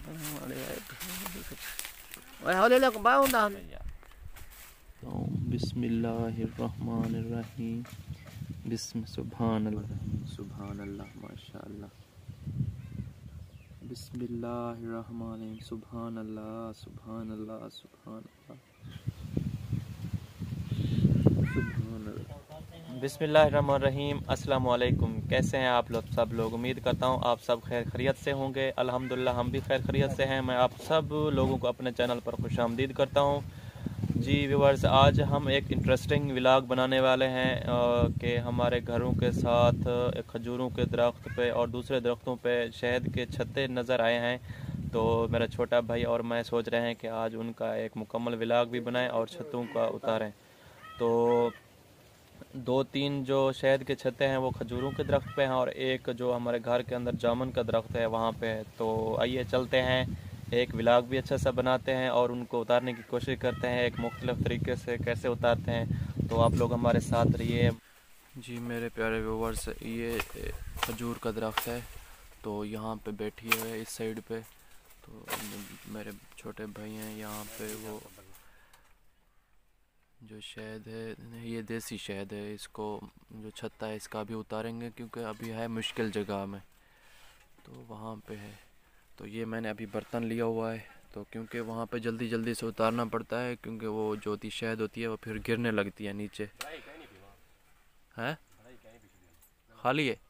बिस्मिल्लाहिर्रहमानिर्रहीम सुभानल्लाह माशाअल्लाह। बिस्मिल्लाहिर्रहमानिर्रहीम सुभानल्लाह सुभानल्लाह सुभानल्लाह सुभानल्लाह। बिस्मिल्लाहिर्रहमानिर्रहीम। अस्सलाम वालेकुम। कैसे हैं आप लोग सब लोग? उम्मीद करता हूं आप सब खैर खैरियत से होंगे। अल्हम्दुलिल्लाह हम भी खैर खैरियत से हैं। मैं आप सब लोगों को अपने चैनल पर खुशामदीद करता हूं। जी व्यूअर्स, आज हम एक इंटरेस्टिंग व्लॉग बनाने वाले हैं कि हमारे घरों के साथ खजूरों के दरख्त पे और दूसरे दरख्तों पे शहद के छत्ते नज़र आए हैं। तो मेरा छोटा भाई और मैं सोच रहे हैं कि आज उनका एक मुकम्मल व्लॉग भी बनाएं और छत्तों का उतारें। तो दो तीन जो शहद के छत्ते हैं वो खजूरों के दरख्त पे हैं और एक जो हमारे घर के अंदर जामुन का दरख्त है वहाँ पे है। तो आइए चलते हैं, एक व्लॉग भी अच्छा सा बनाते हैं और उनको उतारने की कोशिश करते हैं एक मुख्तलिफ़ तरीके से कैसे उतारते हैं। तो आप लोग हमारे साथ रहिए। जी मेरे प्यारे व्यूअर्स, ये खजूर का दरख्त है। तो यहाँ पे बैठी है इस साइड पे। तो मेरे छोटे भाई हैं यहाँ पे। वो जो शहद है ये देसी शहद है, इसको जो छत्ता है इसका भी उतारेंगे क्योंकि अभी है मुश्किल जगह में, तो वहाँ पे है। तो ये मैंने अभी बर्तन लिया हुआ है, तो क्योंकि वहाँ पे जल्दी जल्दी से उतारना पड़ता है क्योंकि वो जो होती शहद होती है वो फिर गिरने लगती है नीचे। है खाली है।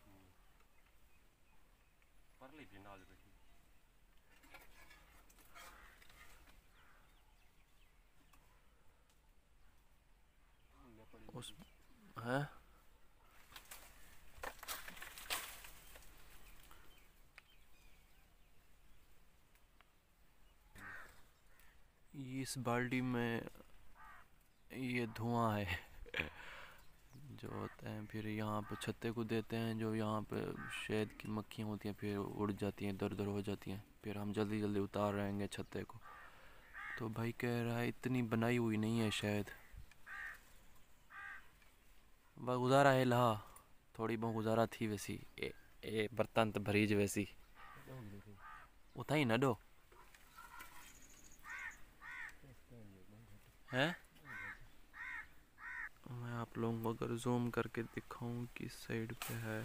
उस है इस बाल्टी में ये धुआं है जो होता है। फिर यहाँ पे छत्ते को देते हैं, जो यहाँ पे शहद की मक्खियाँ होती हैं फिर उड़ जाती हैं, दर दर हो जाती हैं। फिर हम जल्दी जल्दी उतार रहेंगे छत्ते को। तो भाई कह रहा है इतनी बनाई हुई नहीं है शहद, बस गुजारा है ला, थोड़ी बहुत गुजारा थी वैसी। ए बर्तन तो भरीज वैसी उठाई ना दो है। मैं आप लोगों को अगर जूम करके दिखाऊं किस साइड पे है,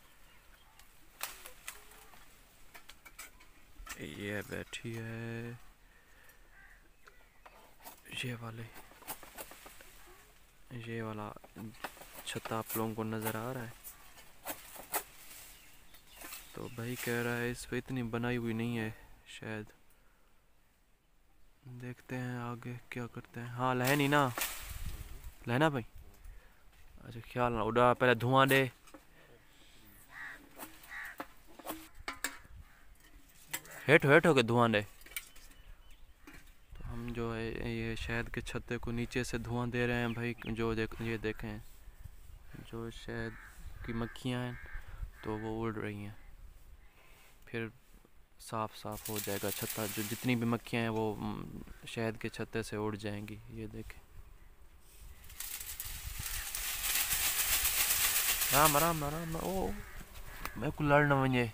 ये बैठी है ये वाला छत्ता आप लोगों को नज़र आ रहा है। तो भाई कह रहा है इस पे इतनी बनाई हुई नहीं है शायद। देखते हैं आगे क्या करते हैं। हाँ लहे नहीं ना, लहना भाई। अच्छा ख्याल ना उड़ा, पहले धुआं दे। हेठ हेठ होके धुआं दे। तो हम जो है ये शहद के छत्ते को नीचे से धुआं दे रहे हैं भाई। जो ये देखें जो शहद की मक्खियाँ हैं तो वो उड़ रही हैं, फिर साफ साफ हो जाएगा छत्ता। जो जितनी भी मक्खियाँ हैं वो शहद के छत्ते से उड़ जाएंगी। ये देखें, राम राम राम। ओ मैं को लड़ना वजे।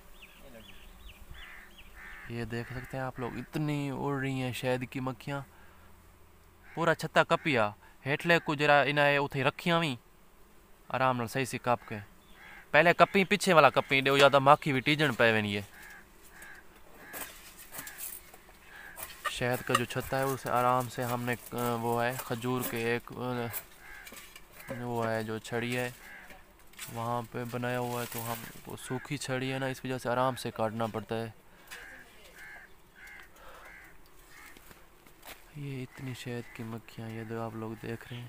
ये देख सकते हैं आप लोग, इतनी उड़ रही हैं शहद की मक्खियाँ। पूरा छत्ता कपिया हेठले को जरा इन्हें उथे रखिया भी आराम नाल सही सी कप के। पहले कपी पीछे वाला कपी दे, ज़्यादा माखी भी टीजन पे नहीं है। शहद का जो छत्ता है उसे आराम से हमने वो है खजूर के एक वो है जो छड़ी है वहाँ पे बनाया हुआ है। तो हम वो सूखी छड़ी है ना, इस वजह से आराम से काटना पड़ता है। ये इतनी शहद की मक्खियाँ ये तो आप लोग देख रहे हैं।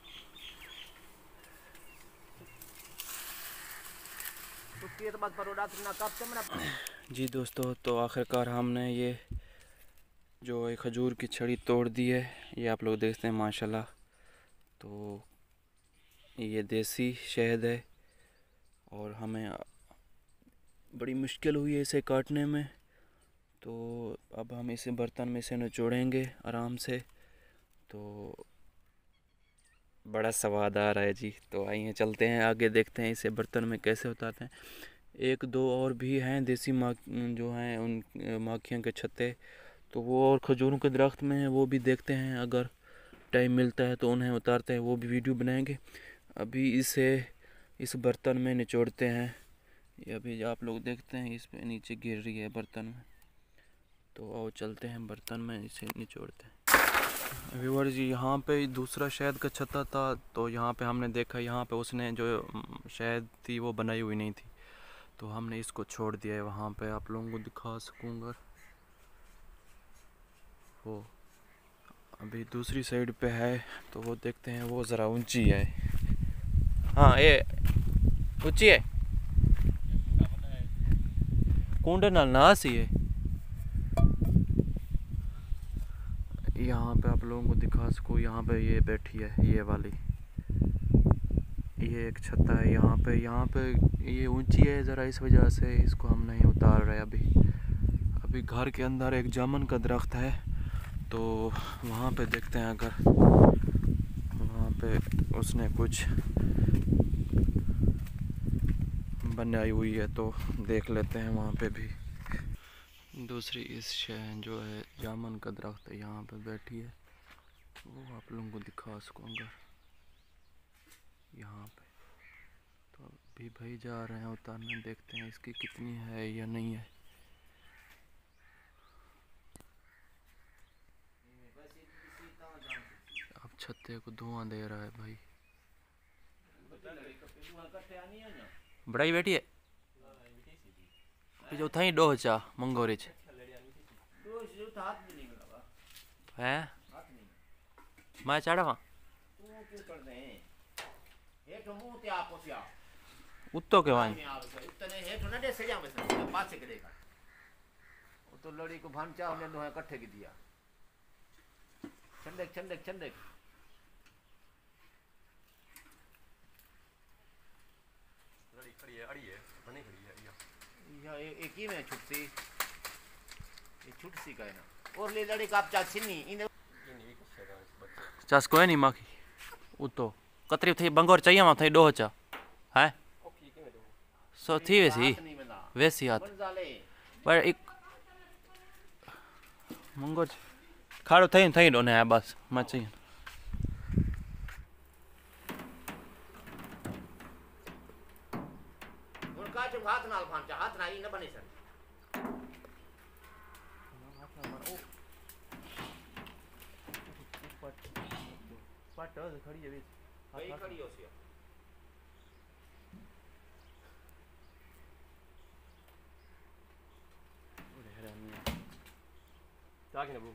जी दोस्तों, तो आखिरकार हमने ये जो एक खजूर की छड़ी तोड़ दी है। ये आप लोग देखते हैं माशाल्लाह। तो ये देसी शहद है और हमें बड़ी मुश्किल हुई है इसे काटने में। तो अब हम इसे बर्तन में से निचोड़ेंगे आराम से, तो बड़ा स्वाद आ रहा है जी। तो आइए चलते हैं आगे, देखते हैं इसे बर्तन में कैसे उतारते हैं। एक दो और भी हैं देसी जो हैं उन माखियों के छत्ते, तो वो और खजूरों के दरख्त में हैं, वो भी देखते हैं। अगर टाइम मिलता है तो उन्हें उतारते हैं, वो भी वीडियो बनाएंगे। अभी इसे इस बर्तन में निचोड़ते हैं। ये अभी आप लोग देखते हैं इस पे नीचे गिर रही है बर्तन में, तो आओ चलते हैं बर्तन में इसे निचोड़ते हैं। व्यूअर्स जी, यहाँ पे दूसरा शहद का छत्ता था, तो यहाँ पे हमने देखा यहाँ पे उसने जो शहद थी वो बनाई हुई नहीं थी, तो हमने इसको छोड़ दिया है वहाँ पे। आप लोगों को दिखा सकूँगा वो अभी दूसरी साइड पे है, तो वो देखते हैं। वो ज़रा ऊंची है, हाँ ये ऊंची है, कुंडे नाल नास ही है। यहाँ पे आप लोगों को दिखा सकूँ, यहाँ पे ये बैठी है, ये वाली, ये एक छत्ता है यहाँ पे ये ऊंची है ज़रा, इस वजह से इसको हम नहीं उतार रहे अभी घर के अंदर एक जामुन का दरख्त है, तो वहाँ पे देखते हैं। अगर वहाँ पे उसने कुछ बनाई हुई है तो देख लेते हैं वहाँ पे भी। दूसरी इस जो है जामुन का दरख्त है, यहाँ पे बैठी है, वो आप लोगों को दिखा सकूँगा यहाँ पे। तो अभी भाई जा रहे हैं उतारने, देखते हैं इसकी कितनी है या नहीं है। अब छत्ते को धुआं दे रहा है भाई। बड़ाई बैठी है जो था डोह चा मंगोरे है मैं चढ़ा उत्तो के वाई तो लड़ी को भांचा हमने दोहे इकट्ठे की दिया छंडक छंडक छंडक लड़ी खड़ी है, अड़ी है, बनी खड़ी है यह एक ही में छुटसी, ये छुटसी का है ना, और ले लड़ी का आप चाल छिन्नी इन चास कोई नहीं माखी उत्तो कतरी थे बंगोर चाहिए वहाँ थे डोह चा है सो थी वैसी हाथ पर एक मंगोर खाड़ो थई डोने है बस मैं चाहिए उनका जो हाथ नाल भांचा हाथ ना ही न बने सन पट खड़ी है भाई खड़ी हो सी जाके ना वो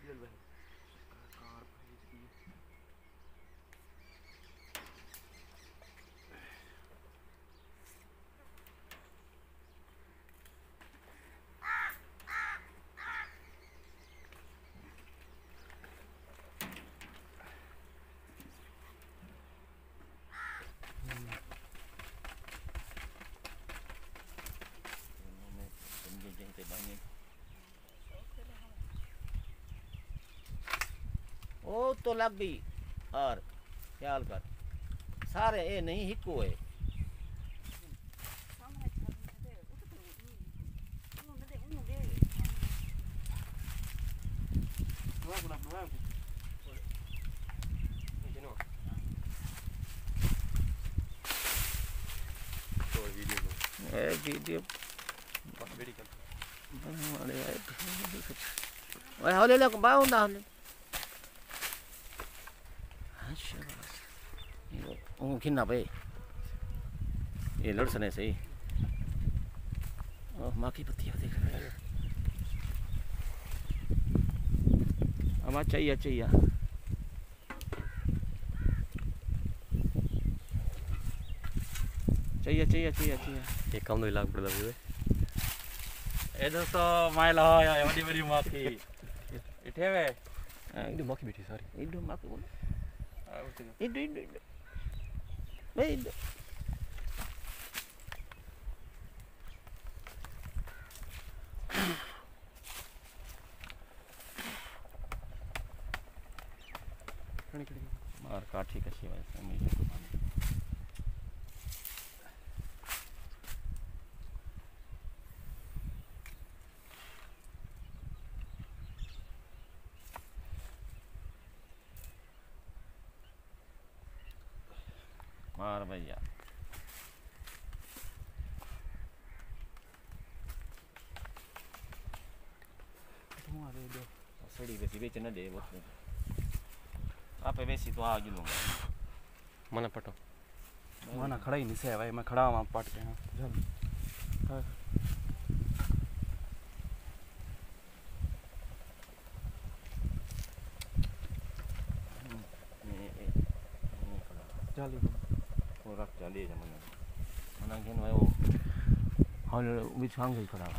ओ तो लग गई और ख्याल कर सारे ये नहीं हिको है वीडियो ओए हौले ले बाऊ ना हौले ओ किन्ना पे ये लड़सने से ओ माँ की पत्ती है देख अब चाहिए चाहिए चाहिए चाहिए चाहिए चाहिए एक काम तो इलाक पड़ता है ए दोस्तों माइल हो या बड़ी बड़ी माखी इठे वे इधर मक्खी बैठी सारी इधर माँ को इधर इधर इधर मार काठी कशी वैसे और भैया सड़ी बेसी बेच न दे आप बेसी तो आ लूँगा मना पटो माना खड़ा ही नहीं से भाई, मैं खड़ा वहाँ पट के हाँ चाली वो रख चाली जमना मना घेन भाई वो हॉल बिछांग ही खड़ा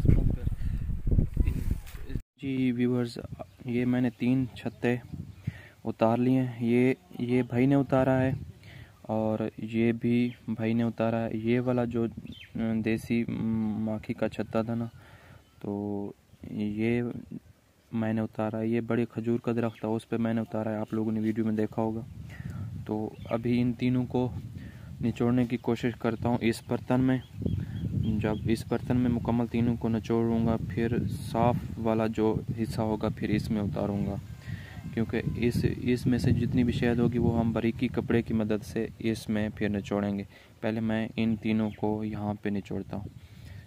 जी व्यूअर्स, ये मैंने 3 छत्ते उतार लिए हैं। ये भाई ने उतारा है और ये भी भाई ने उतारा है। ये वाला जो देसी माखी का छत्ता था ना, तो ये मैंने उतारा है। ये बड़े खजूर का दरख्त था, उस पे मैंने उतारा है, आप लोगों ने वीडियो में देखा होगा। तो अभी इन तीनों को निचोड़ने की कोशिश करता हूँ इस बर्तन में। जब इस बर्तन में मुकम्मल तीनों को निचोड़ूँगा, फिर साफ़ वाला जो हिस्सा होगा फिर इसमें उतारूँगा, क्योंकि इसमें से जितनी भी शहद होगी वो हम बारीकी कपड़े की मदद से इसमें फिर निचोड़ेंगे। पहले मैं इन तीनों को यहाँ पे निचोड़ता हूँ।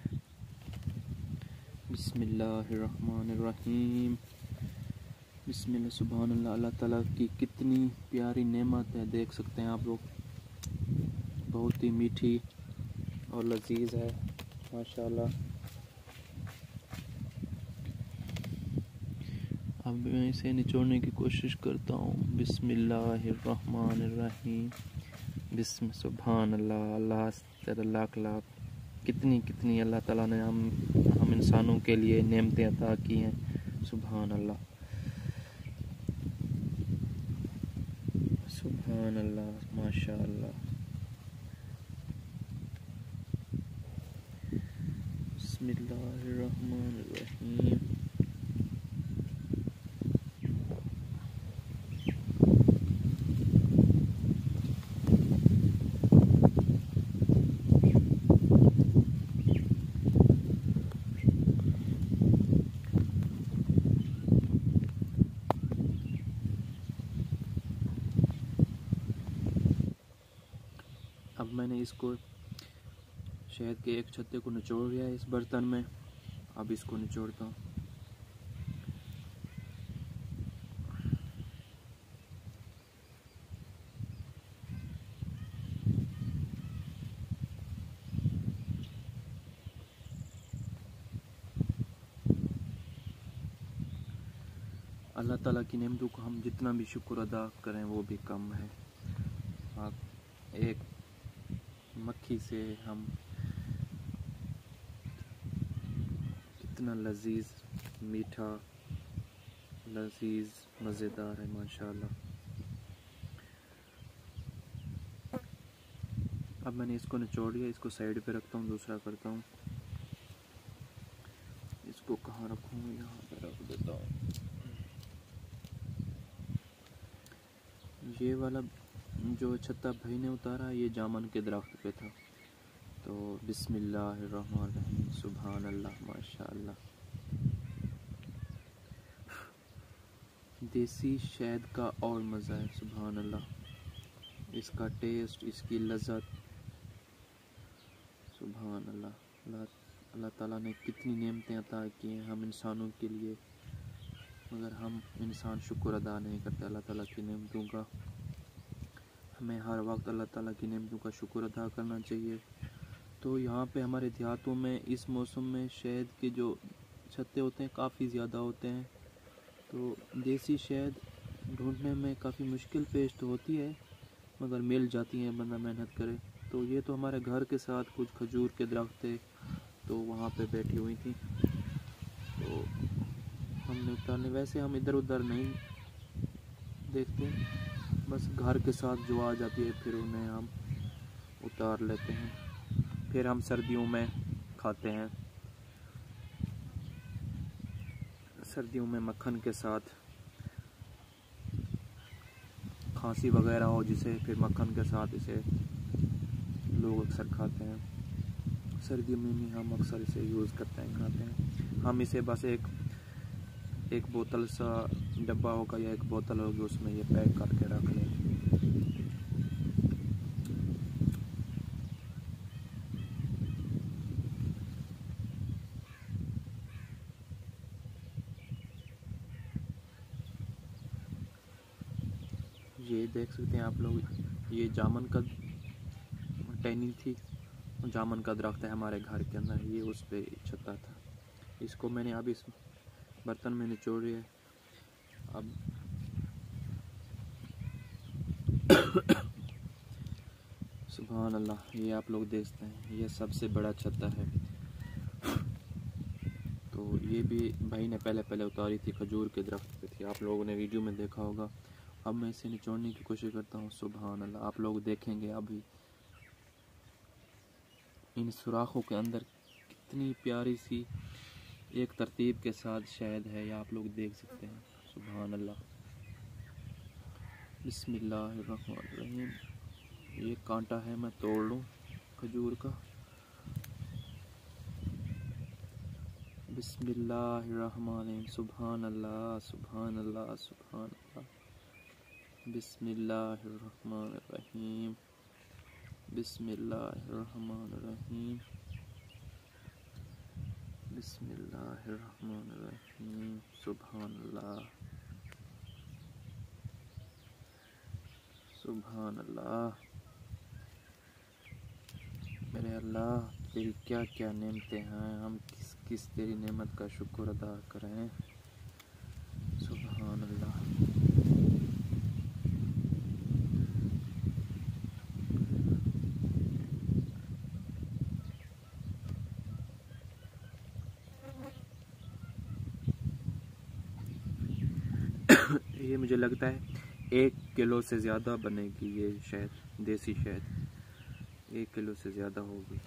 बिस्मिल्लाहिर्रहमानिर्रहीम। बिस्मिल्लाह, सुभान अल्लाह। अल्लाह ताला की कितनी प्यारी नेमत है, देख सकते हैं आप लोग। बहुत ही मीठी और लजीज है माशाल्लाह। अब मैं इसे निचोड़ने की कोशिश करता हूँ। बिस्मिल्लाहिर्रहमानिर्रहीम। बिस्म सुभान अल्लाह। अल्लाह तेरा लाख लाख कितनी अल्लाह ताला ने हम इंसानों के लिए नेमतें अता की हैं। सुभान अल्लाह, सुभान अल्लाह, माशाअल्लाह। बिस्मिल्लाहिर्रहमानिर्रहीम। अब मैंने इसको शहद के एक छत्ते को निचोड़ लिया है इस बर्तन में। अब इसको निचोड़ता हूँ। अल्लाह ताला की नेमतों को हम जितना भी शुक्र अदा करें वो भी कम है। आप एक मक्खी से हम कितना लजीज, मीठा, लजीज, मज़ेदार है माशाल्लाह। अब मैंने इसको निचोड़ लिया, इसको साइड पे रखता हूँ, दूसरा करता हूँ। इसको कहाँ रखूँ? यहाँ पे रख देता हूँ। ये वाला जो छत्ता भाई ने उतारा ये जामन के दरख्त पे था। तो बिस्मिल्लाहिर्रहमानिर्रहीम। सुभान अल्लाह, माशाअल्लाह। देसी शहद का और मज़ा है, सुभान अल्लाह। इसका टेस्ट, इसकी लज़्ज़त, सुभान अल्लाह। अल्लाह ताला ने कितनी नेमतें अता की हैं हम इंसानों के लिए, मगर हम इंसान शुक्र अदा नहीं करते अल्लाह ताला की नेमतों का। हमें हर वक्त अल्लाह ताला की नेमतों का शुक्र अदा करना चाहिए। तो यहाँ पे हमारे देहातों में इस मौसम में शहद के जो छत्ते होते हैं काफ़ी ज़्यादा होते हैं। तो देसी शहद ढूंढने में काफ़ी मुश्किल पेश तो होती है, मगर मिल जाती है बंदा मेहनत करे। तो ये तो हमारे घर के साथ कुछ खजूर के दरख्त थे, तो वहाँ पे बैठी हुई थी, तो हमने उतारने। वैसे हम इधर उधर नहीं देखते, बस घर के साथ जो आ जाती है फिर उन्हें हम उतार लेते हैं। फिर हम सर्दियों में खाते हैं, सर्दियों में मक्खन के साथ, खांसी वगैरह हो जिसे, फिर मक्खन के साथ इसे लोग अक्सर खाते हैं। सर्दियों में हम अक्सर इसे यूज़ करते हैं, खाते हैं हम इसे। बस एक बोतल सा डब्बा होगा या एक बोतल होगी, उसमें ये पैक करके रख लें। देख सकते हैं आप लोग, ये जामुन का टहनी थी, जामुन का दरख्त है हमारे घर के अंदर, ये उस पे छता था। इसको मैंने अब इस बर्तन में निचोड़ लिया। अब सुभान अल्लाह, ये आप लोग देखते हैं, ये सबसे बड़ा छत्ता है। तो ये भी भाई ने पहले उतारी थी, खजूर के दरख्त पे थी, आप लोगों ने वीडियो में देखा होगा। अब मैं इसे निचोड़ने की कोशिश करता हूँ। सुभान अल्लाह, आप लोग देखेंगे अभी इन सुराखों के अंदर कितनी प्यारी सी एक तरतीब के साथ शहद है, या आप लोग देख सकते हैं। सुभान अल्लाह, बिस्मिल्लाहिर्रहमानिर्रहीम। ये कांटा है, मैं तोड़ लूँ खजूर का। बिस्मिल्लाहिर्रहमानिर्रहीम। सुभान अल्लाह, सुभान अल्लाह, सुभान अल्लाह। बिस्मिल्लाहिर्रहमानिर्रहीम, बिस्मिल्लाहिर्रहमानिर्रहीम, बिस्मिल्लाहिर्रहमानिर्रहीम। सुभान अल्लाह, सुभान अल्लाह। मेरे अल्लाह, तेरी क्या क्या नेमतें हैं, हम किस किस तेरी नेमत का शुक्र अदा करें। सुभान अल्लाह। ये मुझे लगता है 1 किलो से ज़्यादा बनेगी ये शहद, देसी शहद 1 किलो से ज़्यादा होगी।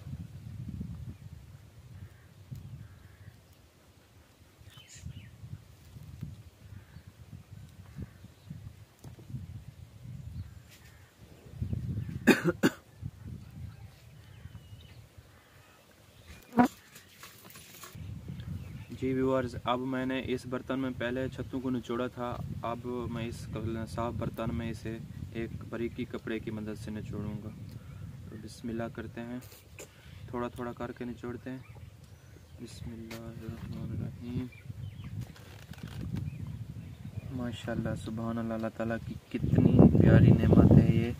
जी व्यूअर्स, अब मैंने इस बर्तन में पहले छत्तों को निचोड़ा था, अब मैं इस साफ बर्तन में इसे एक बारीकी कपड़े की मदद से निचोड़ूंगा। तो बिस्मिल्लाह करते हैं, थोड़ा थोड़ा करके निचोड़ते हैं। बिस्मिल्लाहिर्रहमानिर्रहीम। माशाल्लाह, सुभान अल्लाह, अल्लाह ताला की कितनी प्यारी नेमत है ये।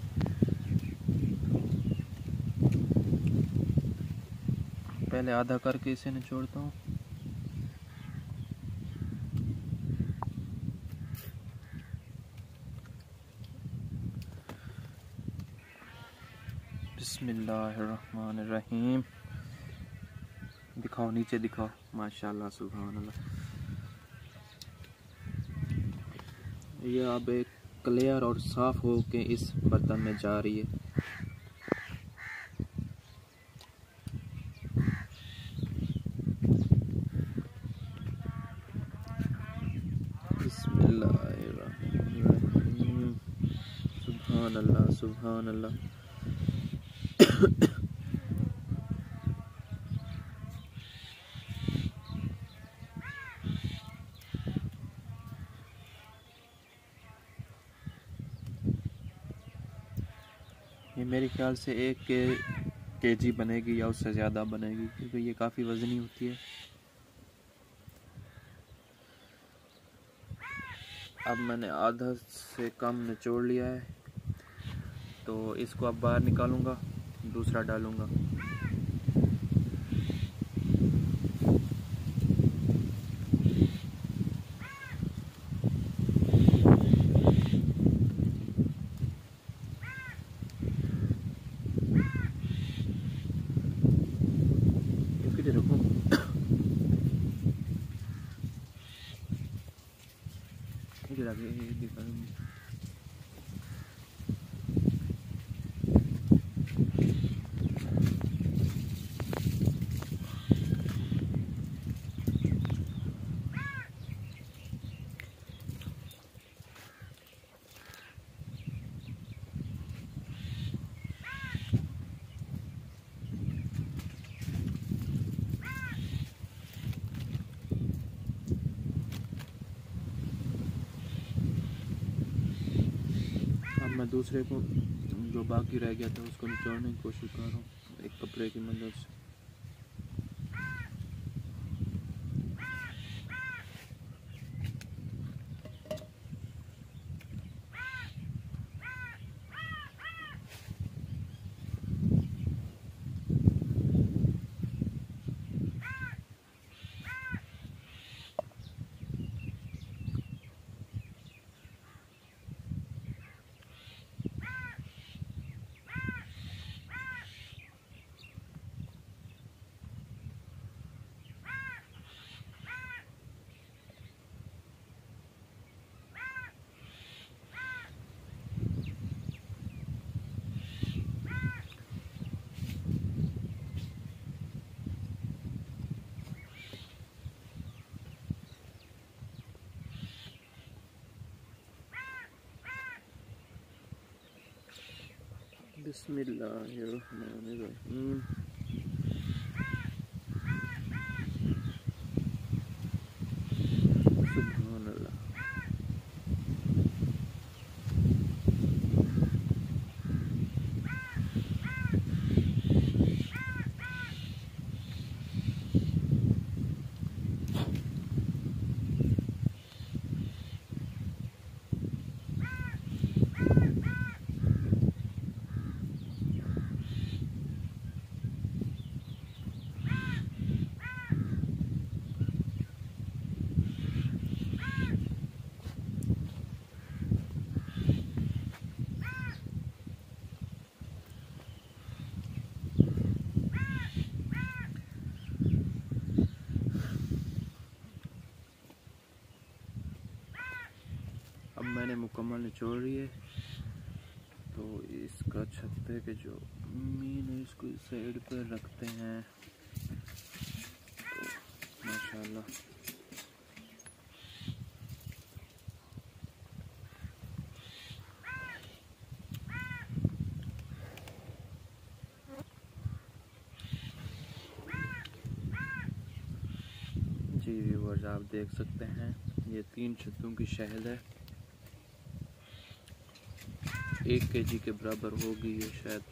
पहले आधा करके इसे निचोड़ता हूँ। बिस्मिल्लाहिर्रहमानिर्रहीम। दिखाओ, नीचे दिखाओ। माशाल्लाह, सुभान अल्लाह। ये अब एक क्लियर और साफ हो के इस बर्तन में जा रही है। बिस्मिल्लाहिर्रहमानिर्रहीम। सुभान अल्लाह, सुभान अल्लाह। ये मेरे ख्याल से 1 केजी बनेगी या उससे ज़्यादा बनेगी, क्योंकि ये काफ़ी वज़नी होती है। अब मैंने आधा से कम निचोड़ लिया है, तो इसको अब बाहर निकालूंगा, दूसरा डालूंगा। मैं दूसरे को जो बाकी रह गया था उसको निचोड़ने की कोशिश कर रहा हूँ एक कपड़े की मदद से। बिस्मिल्लाहिर्रहमानिर्रहीम। सुभान अल्लाह। अब मैंने मुकम्मल निचोड़ रही है, तो इसका छत्ते के जो मीन है इसको इस साइड पर रखते हैं। तो माशाल्लाह जी व्यूअर्स, आप देख सकते हैं ये 3 छत्तों की शहद है। 1 kg के बराबर होगी ये शायद।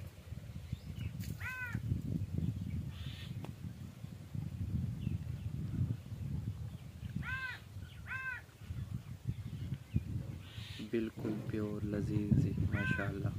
बिल्कुल प्योर लजीज माशाल्लाह।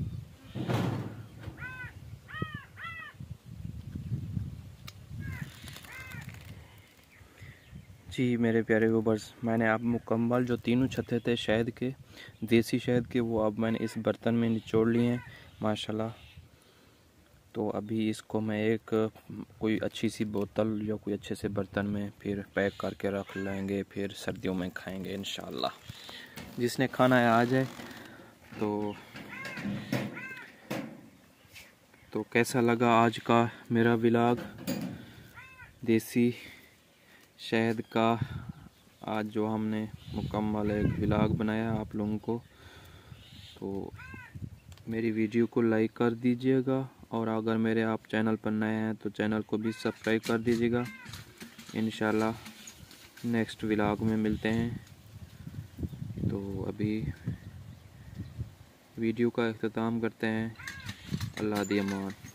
जी मेरे प्यारे व्यूअर्स, मैंने आप मुकम्मल जो 3 छत्ते थे शहद के, देसी शहद के, वो अब मैंने इस बर्तन में निचोड़ लिए हैं माशाल्लाह। तो अभी इसको मैं एक कोई अच्छी सी बोतल या कोई अच्छे से बर्तन में फिर पैक करके रख लेंगे, फिर सर्दियों में खाएंगे इंशाल्लाह। जिसने खाना है आ जाए। तो कैसा लगा आज का मेरा व्लॉग देसी शहद का? आज जो हमने मुकम्मल एक व्लॉग बनाया आप लोगों को, तो मेरी वीडियो को लाइक कर दीजिएगा, और अगर मेरे आप चैनल पर नए हैं तो चैनल को भी सब्सक्राइब कर दीजिएगा। इंशाल्लाह नेक्स्ट व्लॉग में मिलते हैं। तो अभी वीडियो का अख्ताम करते हैं। अल्लाह दी अमान।